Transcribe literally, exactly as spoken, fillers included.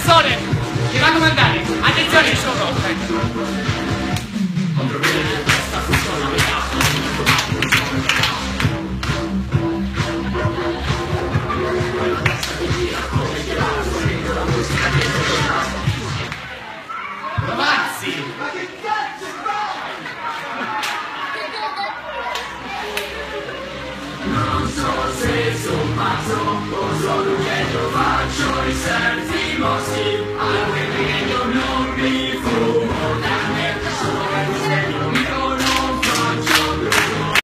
persone che va a comandare. Attenzione, sciopero. Romazzi! Ma che cazzo fai? Non so se sono pazzo o sono dietro, faccio i sensi mossi.